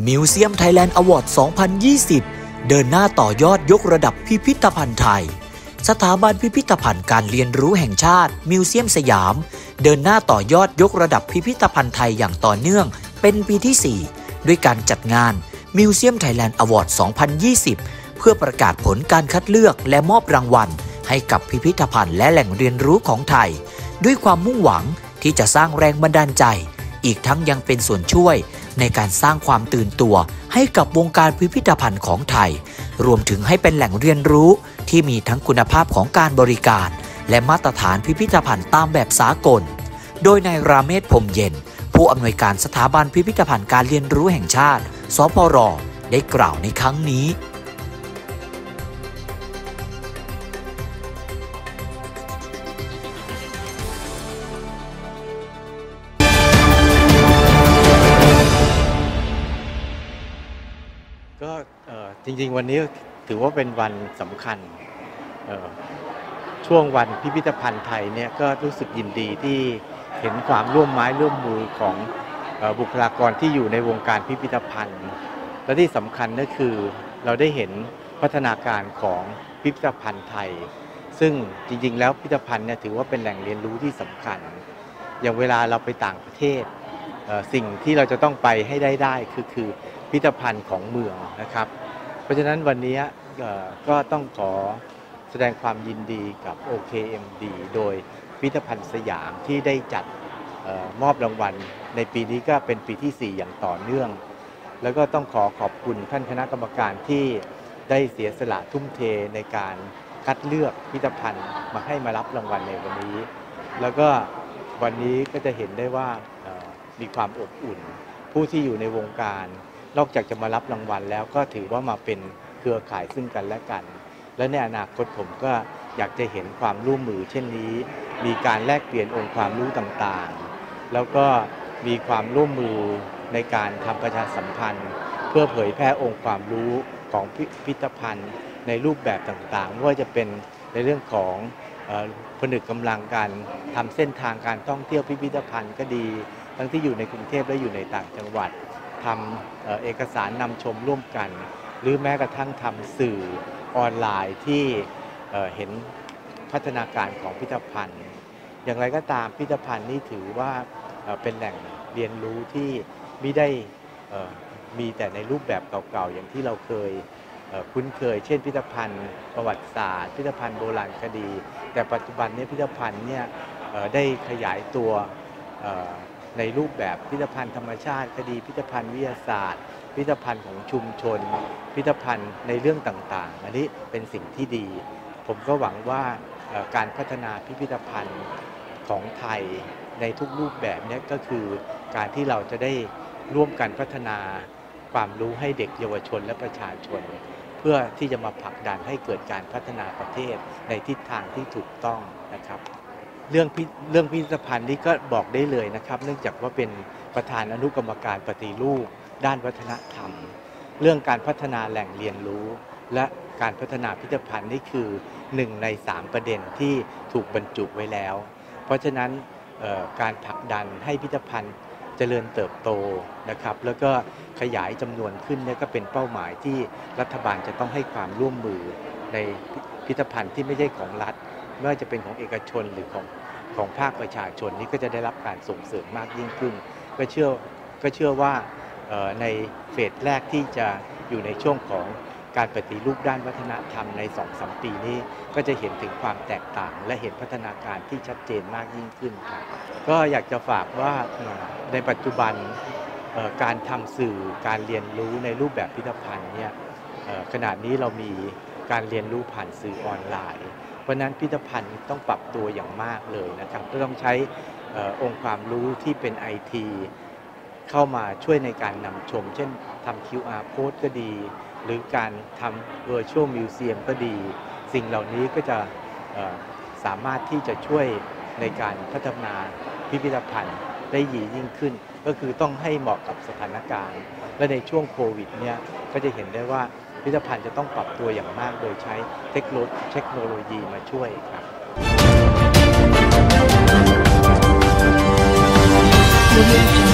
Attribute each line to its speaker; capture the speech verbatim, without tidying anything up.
Speaker 1: Museum Thailand Award สองพันยี่สิบ เดินหน้าต่อยอดยกระดับพิพิธภัณฑ์ไทยสถาบันพิพิธภัณฑ์การเรียนรู้แห่งชาติมิวเซียมสยามเดินหน้าต่อยอดยกระดับพิพิธภัณฑ์ไทยอย่างต่อเนื่องเป็นปีที่ สี่ ด้วยการจัดงาน Museum Thailand Award สองพันยี่สิบ เพื่อประกาศผลการคัดเลือกและมอบรางวัลให้กับพิพิธภัณฑ์และแหล่งเรียนรู้ของไทยด้วยความมุ่งหวังที่จะสร้างแรงบันดาลใจอีกทั้งยังเป็นส่วนช่วยในการสร้างความตื่นตัวให้กับวงการพิพิธภัณฑ์ของไทยรวมถึงให้เป็นแหล่งเรียนรู้ที่มีทั้งคุณภาพของการบริการและมาตรฐานพิพิธภัณฑ์ตามแบบสากลโดยนายราเมศ พรหมเย็นผู้อำนวยการสถาบันพิพิธภัณฑ์การเรียนรู้แห่งชาติสปร.ได้กล่าวในครั้งนี้
Speaker 2: ก็จริงๆวันนี้ถือว่าเป็นวันสำคัญช่วงวันพิพิธภัณฑ์ไทยเนี่ยก็รู้สึกยินดีที่เห็นความร่วมไม้ร่วมมือของบุคลากรที่อยู่ในวงการพิพิธภัณฑ์และที่สำคัญก็คือเราได้เห็นพัฒนาการของพิพิธภัณฑ์ไทยซึ่งจริงๆแล้วพิพิธภัณฑ์เนี่ยถือว่าเป็นแหล่งเรียนรู้ที่สำคัญอย่างเวลาเราไปต่างประเทศสิ่งที่เราจะต้องไปให้ได้ได้คือคือพิพิธภัณฑ์ของเมืองนะครับเพราะฉะนั้นวันนี้ก็ต้องขอแสดงความยินดีกับ โอ เค เอ็ม ดี โดยพิพิธภัณฑ์สยามที่ได้จัดมอบรางวัลในปีนี้ก็เป็นปีที่ สี่ อย่างต่อเนื่องแล้วก็ต้องขอขอบคุณท่านคณะกรรมการที่ได้เสียสละทุ่มเทในการคัดเลือกพิพิธภัณฑ์มาให้มารับรางวัลในวันนี้แล้วก็วันนี้ก็จะเห็นได้ว่ามีความอบอุ่นผู้ที่อยู่ในวงการนอกจากจะมารับรางวัลแล้วก็ถือว่ามาเป็นเครือข่ายซึ่งกันและกันและในอนาคตผมก็อยากจะเห็นความร่วมมือเช่นนี้มีการแลกเปลี่ยนองค์ความรู้ต่างๆแล้วก็มีความร่วมมือในการทำประชาสัมพันธ์เพื่อเผยแพร่องค์ความรู้ของพิพิธภัณฑ์ในรูปแบบต่างๆไม่ว่าจะเป็นในเรื่องของผนึกกำลังการทำเส้นทางการท่องเที่ยวพิพิธภัณฑ์ก็ดีทั้งที่อยู่ในกรุงเทพและอยู่ในต่างจังหวัดทำเอกสารนำชมร่วมกันหรือแม้กระทั่งทำสื่อออนไลน์ที่เห็นพัฒนาการของพิพิธภัณฑ์อย่างไรก็ตามพิพิธภัณฑ์นี้ถือว่าเป็นแหล่งเรียนรู้ที่ไม่ได้มีแต่ในรูปแบบเก่าๆอย่างที่เราเคยคุ้นเคยเช่นพิพิธภัณฑ์ประวัติศาสตร์พิพิธภัณฑ์โบราณคดีแต่ปัจจุบันนี้พิพิธภัณฑ์เนี่ยได้ขยายตัวในรูปแบบพิพิธภัณฑ์ธรรมชาติคดีพิพิธภัณฑ์วิทยาศาสตร์พิพิธภัณฑ์ของชุมชนพิพิธภัณฑ์ในเรื่องต่างๆอันนี้เป็นสิ่งที่ดีผมก็หวังว่าการพัฒนาพิพิธภัณฑ์ของไทยในทุกรูปแบบนี้ก็คือการที่เราจะได้ร่วมกันพัฒนาความรู้ให้เด็กเยาวชนและประชาชนเพื่อที่จะมาผลักดันให้เกิดการพัฒนาประเทศในทิศทางที่ถูกต้องนะครับเรื่องเรื่องพิพิธภัณฑ์นี้ก็บอกได้เลยนะครับเนื่องจากว่าเป็นประธานอนุกรรมการปฏิรูปด้านวัฒนธรรมเรื่องการพัฒนาแหล่งเรียนรู้และการพัฒนาพิพิธภัณฑ์นี่คือหนึ่งในสามประเด็นที่ถูกบรรจุไว้แล้วเพราะฉะนั้นการผลักดันให้พิพิธภัณฑ์เจริญเติบโตนะครับแล้วก็ขยายจำนวนขึ้นเนี่ยก็เป็นเป้าหมายที่รัฐบาลจะต้องให้ความร่วมมือในพิพิธภัณฑ์ที่ไม่ใช่ของรัฐไม่ว่าจะเป็นของเอกชนหรือของของภาคประชาชนนี่ก็จะได้รับการส่งเสริมมากยิ่งขึ้นก็เชื่อก็เชื่อว่าในเฟสแรกที่จะอยู่ในช่วงของการปฏิรูปด้านวัฒนธรรมใน สองถึงสาม ปีนี้ก็จะเห็นถึงความแตกต่างและเห็นพัฒนาการที่ชัดเจนมากยิ่งขึ้นครับก็อยากจะฝากว่าในปัจจุบันการทำสื่อการเรียนรู้ในรูปแบบพิพิธภัณฑ์เนี่ยขณะนี้เรามีการเรียนรู้ผ่านสื่อออนไลน์เพราะนั้นพิพิธภัณฑ์ต้องปรับตัวอย่างมากเลยนะครับก็ต้องใช้องค์ความรู้ที่เป็น ไอ ที เข้ามาช่วยในการนำชมเช่นทำ คิว อาร์ Code ก็ดีหรือการทำ Virtual Museum ก็ดีสิ่งเหล่านี้ก็จะสามารถที่จะช่วยในการพัฒนาพิพิธภัณฑ์ได้ดียิ่งขึ้นก็คือต้องให้เหมาะกับสถานการณ์และในช่วงโควิดเนี่ยก็จะเห็นได้ว่าพิพิธภัณฑ์จะต้องปรับตัวอย่างมากโดยใช้เทคโนโลยีมาช่วยครับ